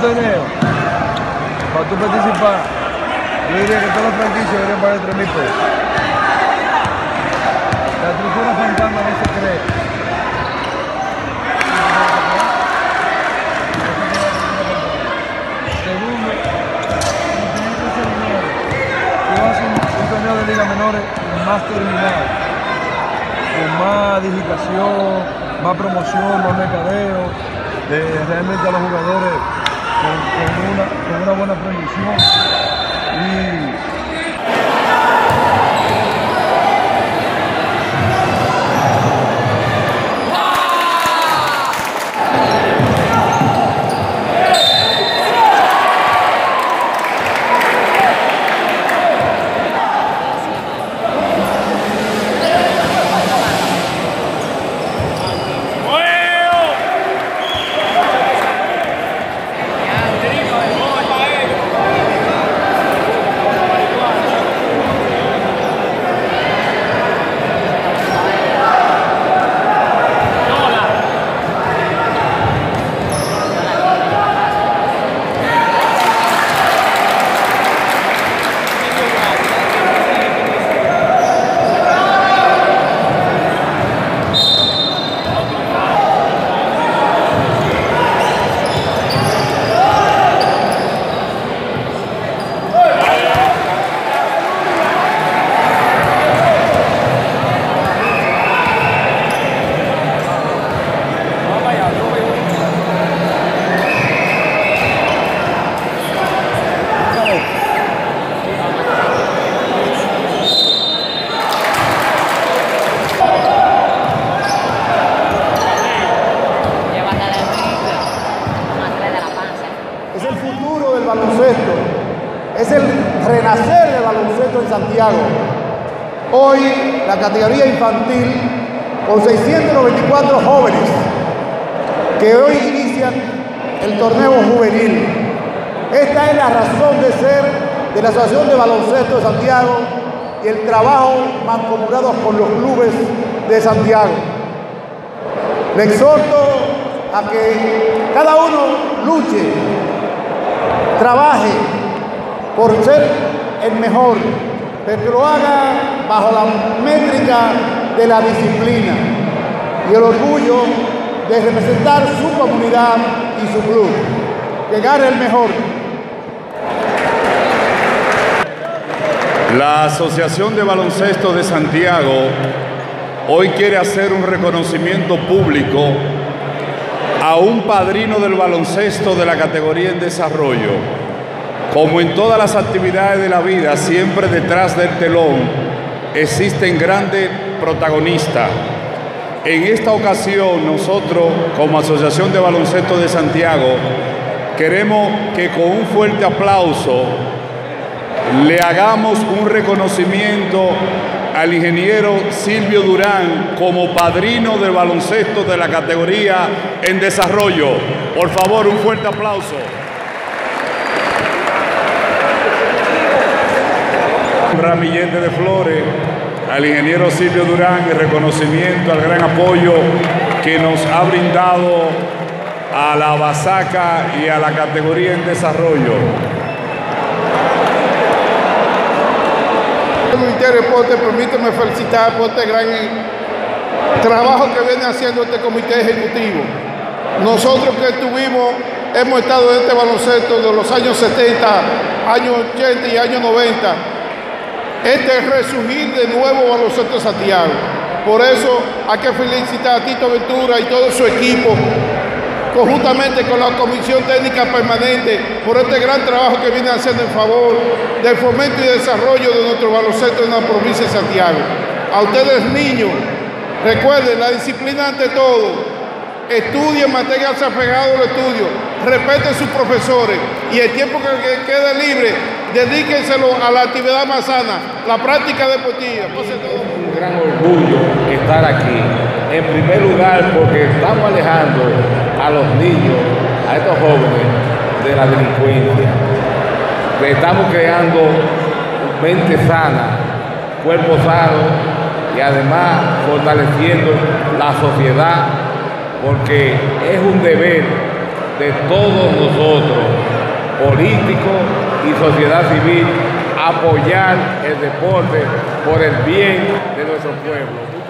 torneo, para tú participar, yo diría que todas las franquicias deberían pagar 3.000 pesos. La estructura fantasma no se cree. Segundo, tú haces un torneo de ligas menores más terminado, con más digitación, más promoción, más mercadeo, realmente a los jugadores con una buena proyección. Es el futuro del baloncesto, es el renacer del baloncesto en Santiago. Hoy la categoría infantil, con 694 jóvenes que hoy inician el torneo juvenil. Esta es la razón de ser de la Asociación de Baloncesto de Santiago y el trabajo mancomunado con los clubes de Santiago. Le exhorto a que cada uno luche, trabaje por ser el mejor, pero que lo haga bajo la métrica de la disciplina y el orgullo de representar su comunidad y su club. Que gane el mejor. La Asociación de Baloncesto de Santiago hoy quiere hacer un reconocimiento público a un padrino del baloncesto de la categoría en desarrollo. Como en todas las actividades de la vida, siempre detrás del telón existen grandes protagonistas. En esta ocasión, nosotros, como Asociación de Baloncesto de Santiago, queremos que con un fuerte aplauso le hagamos un reconocimiento al ingeniero Silvio Durán como padrino del baloncesto de la categoría en desarrollo. Por favor, un fuerte aplauso. Un ramillete de flores al ingeniero Silvio Durán y reconocimiento al gran apoyo que nos ha brindado a la Basaca y a la categoría en desarrollo. El Ministerio de Deporte, permíteme felicitar por este gran trabajo que viene haciendo este comité ejecutivo. Nosotros que hemos estado en este baloncesto de los años 70, años 80 y años 90, este es resurgir de nuevo baloncesto de Santiago. Por eso hay que felicitar a Tito Ventura y todo su equipo, conjuntamente con la Comisión Técnica Permanente, por este gran trabajo que viene haciendo en favor del fomento y desarrollo de nuestro baloncesto en la provincia de Santiago. A ustedes, niños, recuerden la disciplina ante todo. Estudien, manténganse apegados al estudio, respeten a sus profesores y el tiempo que quede libre, dedíquenselo a la actividad más sana, la práctica deportiva. Es un gran orgullo estar aquí. En primer lugar, porque estamos alejando a los niños, a estos jóvenes, de la delincuencia. Estamos creando mente sana, cuerpo sano y además fortaleciendo la sociedad, porque es un deber de todos nosotros políticos y sociedad civil apoyar el deporte por el bien de nuestro pueblo.